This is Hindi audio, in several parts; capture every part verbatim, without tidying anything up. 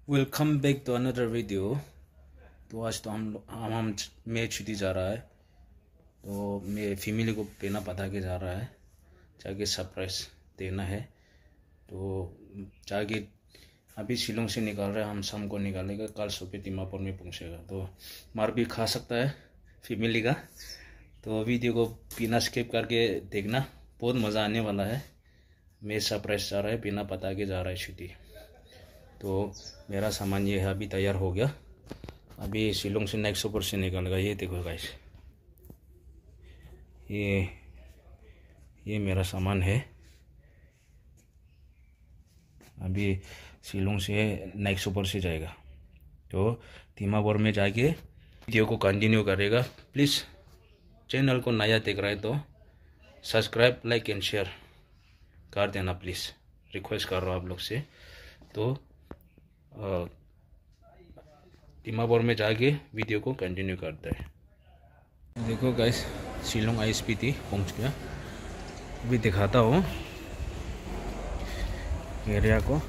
Welcome back to another video. तो आज तो हम हम हम मैं छुट्टी जा रहा है, तो मैं फैमिली को पेना पता के जा रहा है, जाके सरप्राइज देना है। तो जाके अभी शिलोंग से निकाल रहे हैं, हम शाम को निकालेगा, कल सुबह दिमापुर में पहुंचेगा। तो मार भी खा सकता है फैमिली का। तो वीडियो को बिना स्किप करके देखना, बहुत मज़ा आने वाला है। मैं सरप्राइज जा रहा है, बिना पता के जा रहा है छुट्टी। तो मेरा सामान ये है, अभी तैयार हो गया। अभी शिलोंग से नेक्स्ट सुपर से निकलेगा। ये देखो गाइस, ये ये मेरा सामान है। अभी शिलोंग से नेक्स्ट सुपर से जाएगा, तो दिमापुर में जाके वीडियो को कंटिन्यू करेगा। प्लीज़ चैनल को नया देख रहा है तो सब्सक्राइब, लाइक एंड शेयर कर देना प्लीज़, रिक्वेस्ट कर रहा हूँ आप लोग से। तो दिमापुर में जाके वीडियो को कंटिन्यू करते हैं। देखो guys, Shillong I S P T पहुँच गया। अभी दिखाता हूँ एरिया को।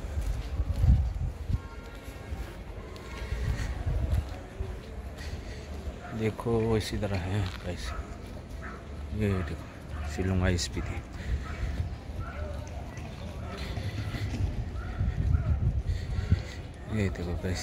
देखो वो इसी तरह है गाइस, ये देखो Shillong I S P T. ये देखो गाइस,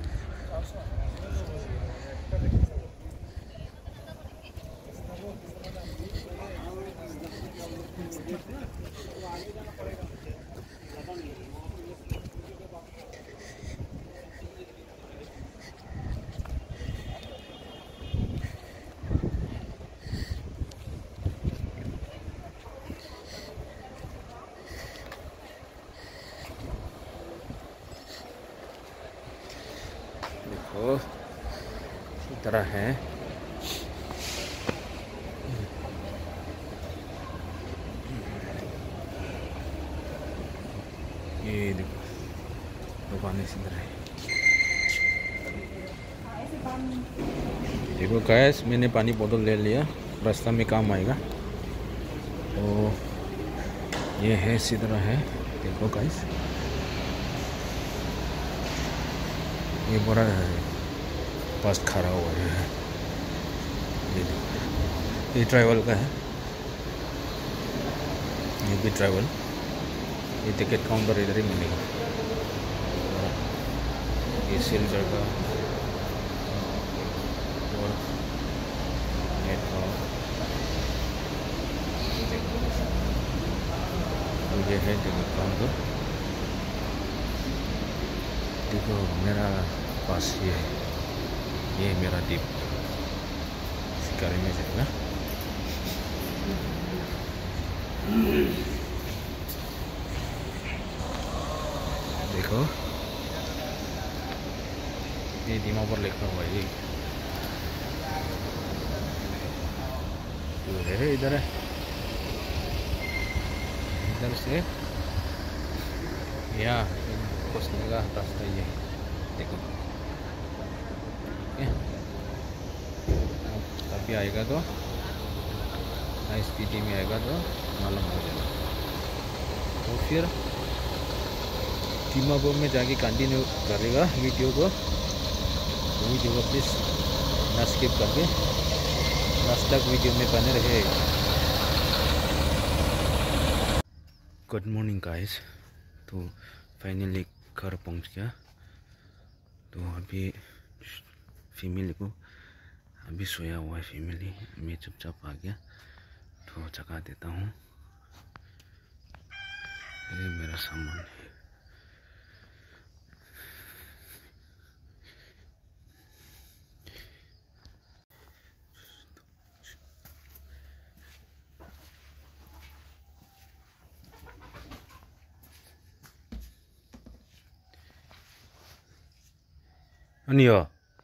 देखो इस तरह है। ये देखो दुकान इसी तरह है। देखो गैस, मैंने पानी बोतल ले लिया, रास्ता में काम आएगा। तो ये है इसी तरह है। देखो गैस, ये बड़ा पास खड़ा हुआ है। ये ये ट्रैवल का है, ये भी ट्रैवल। ये टिकट काउंटर इधर ही मिलेगा। ये सिल्वर का और ये है टिकट काउंटर। देखो मेरा पास ये है, ये मेरा डिप शिकारी में जाएगा। देखो ये दिमापुर लिखा हुआ है, ये है इधर है, इधर से यहाँ पहुँचने का रास्ता ये देखो। अभी आएगा तो आई एस पी टी में आएगा तो मालूम हो जाएगा। तो फिर दिमापुर में जाके कंटिन्यू करेगा वीडियो को। तो वीडियो को प्लीज़ ना स्किप करके लास्ट तक वीडियो में बने रहे। Good morning guys. तो फाइनली घर पहुंच गया। तो अभी फैमिली को, अभी सोया हुआ है फैमिली, मैं चुपचाप आ गया। तो जगा देता हूँ। ये मेरा सामान है। 은희야,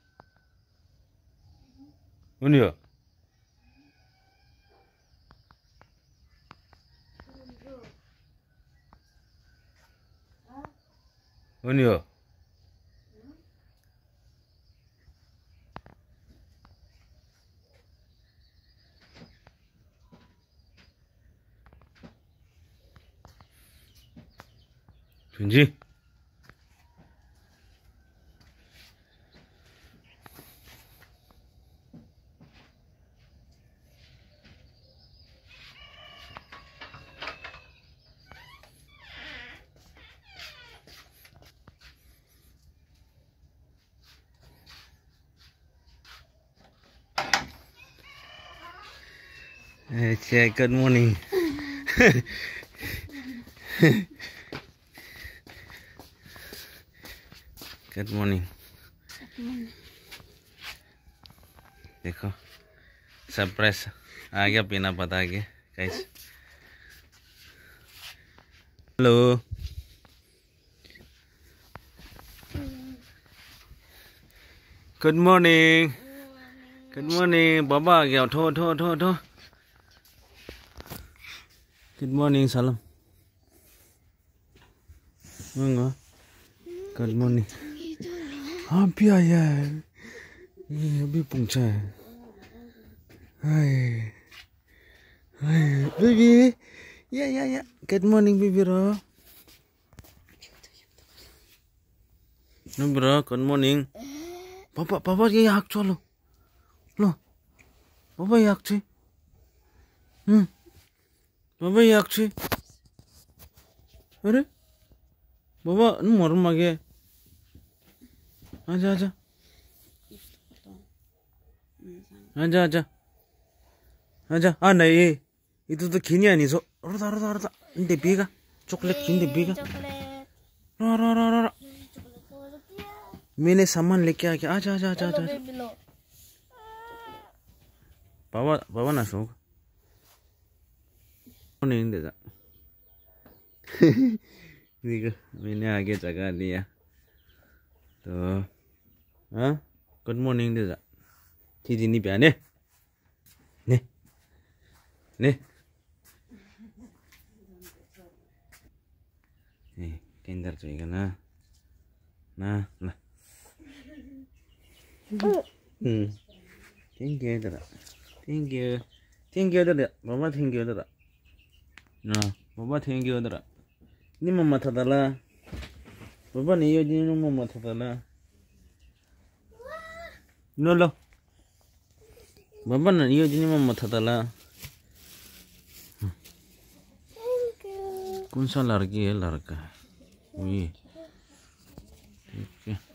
은희야, 은희야. 준지? अच्छा गुड मॉर्निंग गुड मॉर्निंग देखो सरप्राइज आ गया बिना बता के कैसे hello good morning good morning बाबा आ गया उठो उठो उठो उठो गुड मॉर्निंग सलाम गुड मॉर्निंग हाँ भी आया है ये अभी पहुंचा है हाय hi baby yeah yeah yeah good morning baby रो नो ब्रो गुड मॉर्निंग पापा पापा ये आग चलो लो पापा ये आग ची हम्म पापा ये आग ची अरे बाबा नु मर मागे आजा आजा आजा आजा आजा 아 나 얘 이것도 기니 아니서 알았다 알았다 알았다 근데 비가 초콜릿 근데 비가 라라라라 मैंने सामान लेके आ गया आजा आजा आजा आजा बाबा बाबा ना सो नहीं देगा देखो मैंने आगे जगह लिया तो हाँ गुड मॉर्निंग देगा ठीक नहीं प्याने ने ने ने केंद्र चाहिए ना ना ना हम्म थैंक यू दादा थैंक यू थैंक यू दादा बाबा थैंक यू दादा ना बाबा थैंक यू दादा ni mama thadala baba ni yo ni mama thadala no lo baba na yo ni mama thadala कौन सा लड़की है लड़का है ये ठीक है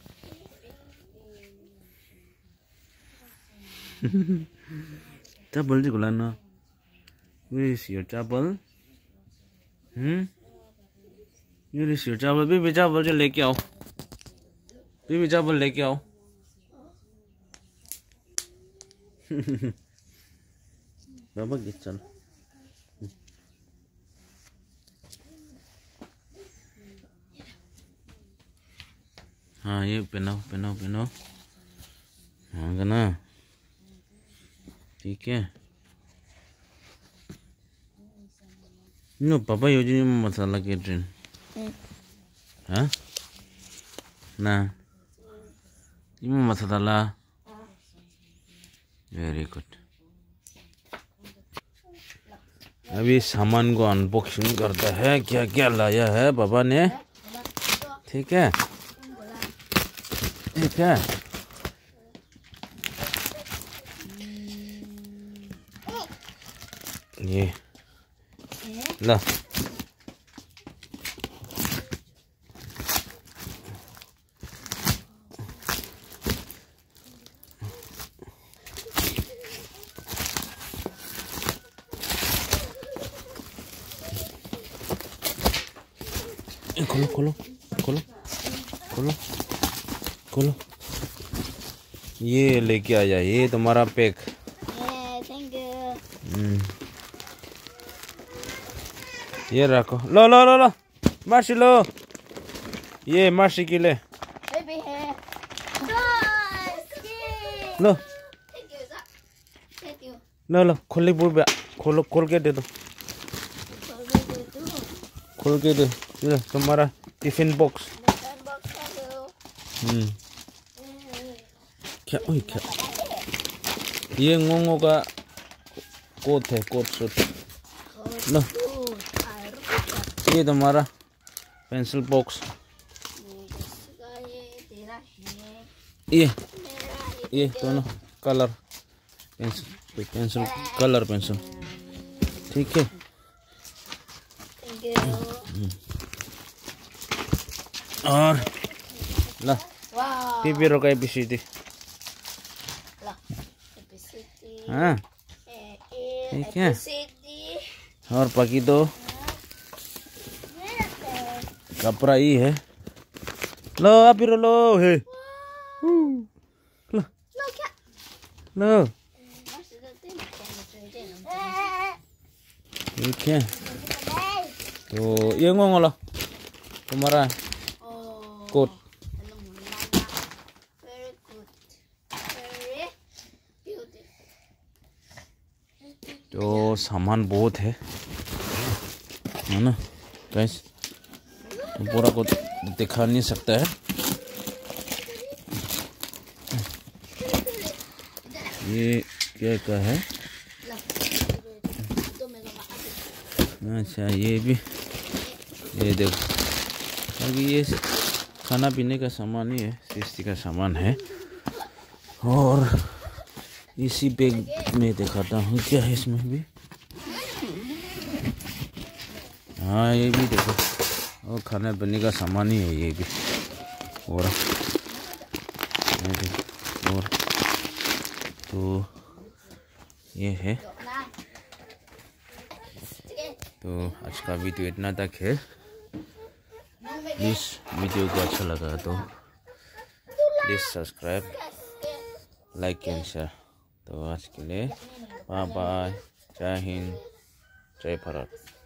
चावल जी गुलाना where is your चावल हम्म ये रिश्ते चावल भी चावल जो लेके आओ भी चावल लेके आओ बाबा की चल हाँ ये पहनाओ पहनाओ पहनाओ हाँ ना ठीक है नो पापा योजना में मसाला के ट्रेन हाँ ना ये मसाला वेरी गुड अभी सामान को अनबॉक्सिंग करता है क्या क्या लाया है पापा ने ठीक है ठीक है ये ला खोलो खोलो खोलो खोलो खोलो ये लेके आ जाए ये तुम्हारा पैक थैंक यू ये रखो लो लो लो लो मार्शी लो ये मार्शी के लिए बेबी है लो thank you sir thank you लो लो खोली बुढ़ खोलो खोल के दे दो खोल के दे ये तुम्हारा टिफिन बॉक्स हम्म क्या ओए क्या ये ngongो का कोट है कोट सूट लो ये तुम्हारा पेंसिल बॉक्स ये ये दोनों colour pencil pencil colour pencil ठीक है और ला टीवी रोका एबीसीडी हाँ ठीक है और बाकी तो कपड़ा ही है। लो आप लो है लो लो ठीक है। तो ये ngomong तुम्हारा कोट। तो सामान बहुत है है ना गाइस, पूरा को दिखा नहीं सकता है। ये क्या का है? अच्छा ये भी, ये देखो अभी ये खाना पीने का सामान ही है, सृष्टि का सामान है। और इसी बैग में दिखाता हूँ क्या है इसमें भी। हाँ ये भी देखो, और खाना पीने का सामान ही है ये भी। और ये देखो, और तो ये है। तो आज का वीडियो इतना तक है। प्लीज़ वीडियो को अच्छा लगा तो please subscribe, like and share. तो आज के लिए बाय बाय, जय हिंद, जय भारत।